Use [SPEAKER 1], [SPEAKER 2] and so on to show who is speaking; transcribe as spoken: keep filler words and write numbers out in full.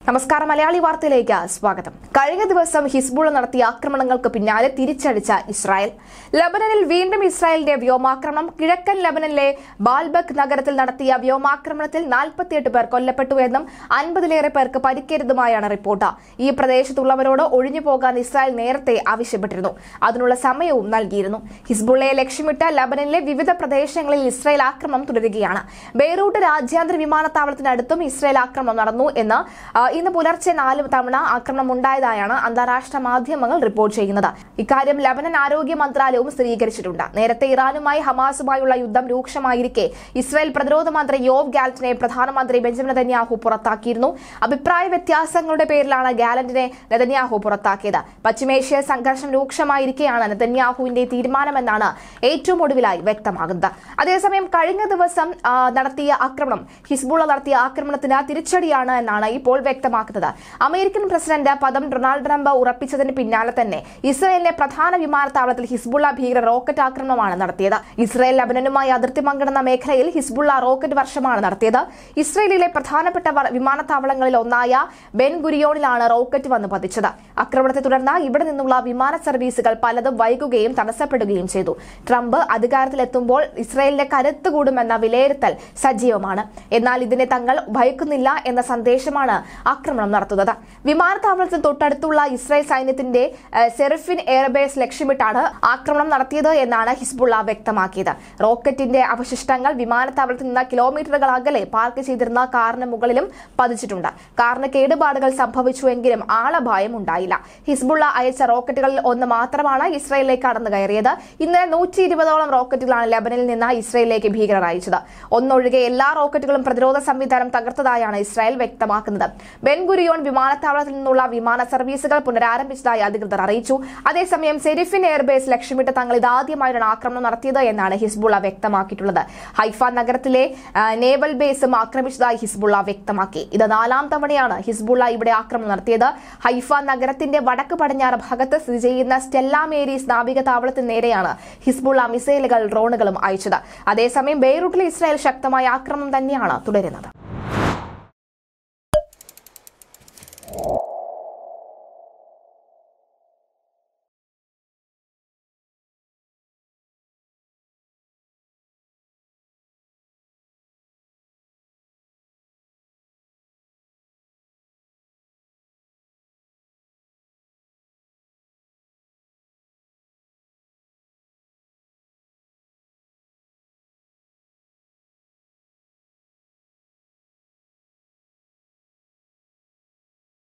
[SPEAKER 1] നമസ്കാരം. മലയാളി വാർത്തയിലേക്ക് സ്വാഗതം. കഴിഞ്ഞ ദിവസം ഹിസ്ബുള്ള നടത്തിയ ആക്രമണങ്ങൾക്ക് പിന്നാലെ തിരിച്ചടിച്ച ഇസ്രായേൽ. ലബനനിൽ വീണ്ടും ഇസ്രായേലിന്റെ വ്യോമാക്രമണം. കിഴക്കൻ ലബനനിലെ ബാൽബക് നഗരത്തിൽ നടത്തിയ വ്യോമാക്രമണത്തിൽ നാൽപ്പത്തിയെട്ട് പേർ കൊല്ലപ്പെട്ടു എന്നും അൻപതിലേറെ പേർക്ക് പരിക്കേറ്റതുമായാണ് റിപ്പോർട്ട്. ഈ പ്രദേശത്തുള്ളവരോട് ഒഴിഞ്ഞു പോകാൻ ഇസ്രായേൽ നേരത്തെ ആവശ്യപ്പെട്ടിരുന്നു. അതിനുള്ള സമയവും നൽകിയിരുന്നു. ഹിസ്ബുള്ളയെ ലക്ഷ്യമിട്ട് ലബനനിലെ വിവിധ പ്രദേശങ്ങളിൽ ഇസ്രായേൽ ആക്രമണം തുടരുകയാണ്. ബെയ്റൂട്ട് രാജ്യാന്തര വിമാനത്താവളത്തിനടുത്തും ഇസ്രായേൽ ആക്രമണം നടന്നു എന്ന് ഇന്ന് പുലർച്ചെ നാല് തവണ ആക്രമണം ഉണ്ടായതായാണ് അന്താരാഷ്ട്ര മാധ്യമങ്ങൾ റിപ്പോർട്ട് ചെയ്യുന്നത്. ഇക്കാര്യം ലബനൻ ആരോഗ്യ മന്ത്രാലയവും സ്ഥിരീകരിച്ചിട്ടുണ്ട്. നേരത്തെ ഇറാനുമായി ഹമാസുമായുള്ള യുദ്ധം രൂക്ഷമായിരിക്കെ ഇസ്രായേൽ പ്രതിരോധ മന്ത്രി യോവ് ഗാലന്റിനെ പ്രധാനമന്ത്രി ബെഞ്ചമിൻ നെതന്യാഹു പുറത്താക്കിയിരുന്നു. അഭിപ്രായ വ്യത്യാസങ്ങളുടെ പേരിലാണ് ഗാലന്റിനെ നെതന്യാഹു പുറത്താക്കിയത്. പശ്ചിമേഷ്യ സംഘർഷം രൂക്ഷമായിരിക്കെയാണ് നെതന്യാഹുവിന്റെ തീരുമാനമെന്നാണ് ഏറ്റവും ഒടുവിലായി വ്യക്തമാകുന്നത്. അതേസമയം കഴിഞ്ഞ ദിവസം നടത്തിയ ആക്രമണം ഹിസ്ബുള്ള നടത്തിയ ആക്രമണത്തിന് തിരിച്ചടിയാണ് എന്നാണ് ഇപ്പോൾ വ്യക്തമാക്കുന്നത്. അമേരിക്കൻ പ്രസിഡന്റ് പദം ഡൊണാൾഡ് ട്രംപ് ഉറപ്പിച്ചതിന് പിന്നാലെ തന്നെ ഇസ്രായേലിലെ പ്രധാന വിമാനത്താവളത്തിൽ ഹിസ്ബുള്ള ഭീകര റോക്കറ്റ് ആക്രമണമാണ് നടത്തിയത്. ഇസ്രായേൽ ലബനനുമായി അതിർത്തി പങ്കിടുന്ന മേഖലയിൽ ഹിസ്ബുള്ള റോക്കറ്റ് വർഷമാണ് നടത്തിയത്. ഇസ്രായേലിലെ പ്രധാനപ്പെട്ട വിമാനത്താവളങ്ങളിൽ ഒന്നായ ബെൻ ഗുരിയോണിലാണ് റോക്കറ്റ് വന്ന് പതിച്ചത്. ആക്രമണത്തെ തുടർന്ന് ഇവിടെ നിന്നുള്ള വിമാന സർവീസുകൾ പലതും വൈകുകയും തടസ്സപ്പെടുകയും ചെയ്തു. ട്രംപ് അധികാരത്തിലെത്തുമ്പോൾ ഇസ്രായേലിന്റെ കരുത്ത് കൂടുമെന്ന വിലയിരുത്തൽ സജീവമാണ്. എന്നാൽ ഇതിനെ തങ്ങൾ ഭയക്കുന്നില്ല എന്ന സന്ദേശമാണ് ആക്രമണം നടത്തുന്നത്. വിമാനത്താവളത്തിന് തൊട്ടടുത്തുള്ള ഇസ്രായേൽ സൈന്യത്തിന്റെ സെറിഫിൻ എയർബേസ് ലക്ഷ്യമിട്ടാണ് ആക്രമണം നടത്തിയത് എന്നാണ് ഹിസ്ബുള്ള വ്യക്തമാക്കിയത്. റോക്കറ്റിന്റെ അവശിഷ്ടങ്ങൾ വിമാനത്താവളത്തിൽ നിന്ന് കിലോമീറ്ററുകൾ അകലെ പാർക്ക് ചെയ്തിരുന്ന കാറിന് മുകളിലും പതിച്ചിട്ടുണ്ട്. കാറിന് കേടുപാടുകൾ സംഭവിച്ചുവെങ്കിലും ആളപായം ഉണ്ടായില്ല. ഹിസ്ബുള്ള അയച്ച റോക്കറ്റുകളിൽ ഒന്ന് മാത്രമാണ് ഇസ്രായേലിലേക്ക് കടന്നു കയറിയത്. ഇന്നലെ നൂറ്റി ഇരുപതോളം റോക്കറ്റുകളാണ് ലബനനിൽ നിന്ന് ഇസ്രായേലിലേക്ക് ഭീകരർ അയച്ചത്. ഒന്നൊഴികെ എല്ലാ റോക്കറ്റുകളും പ്രതിരോധ സംവിധാനം തകർത്തതായാണ് ഇസ്രായേൽ വ്യക്തമാക്കുന്നത്. ബെൻ ഗുരിയോൺ വിമാനത്താവളത്തിൽ നിന്നുള്ള വിമാന സർവീസുകൾ പുനരാരംഭിച്ചതായി അധികൃതർ അറിയിച്ചു. അതേസമയം സെരിഫിൻ എയർബേസ് ലക്ഷ്യമിട്ട് തങ്ങൾ ഇതാദ്യമായാണ് ആക്രമണം നടത്തിയത് എന്നാണ് ഹിസ്ബുള്ള വ്യക്തമാക്കിയിട്ടുള്ളത്. ഹൈഫ നഗരത്തിലെ നേവൽ ബേസും ആക്രമിച്ചതായി ഹിസ്ബുള്ള വ്യക്തമാക്കി. ഇത് നാലാം തവണയാണ് ഹിസ്ബുള്ള ഇവിടെ ആക്രമണം നടത്തിയത്. ഹൈഫ നഗരത്തിന്റെ വടക്ക് പടിഞ്ഞാറ് ഭാഗത്ത് സ്ഥിതി ചെയ്യുന്ന സ്റ്റെല്ല മേരീസ് നാവിക താവളത്തിന് നേരെയാണ് ഹിസ്ബുള്ള മിസൈലുകൾ ഡ്രോണുകളും അയച്ചത്. അതേസമയം ബെയ്റൂട്ടിലെ ഇസ്രായേൽ ശക്തമായ ആക്രമണം തന്നെയാണ് തുടരുന്നത്.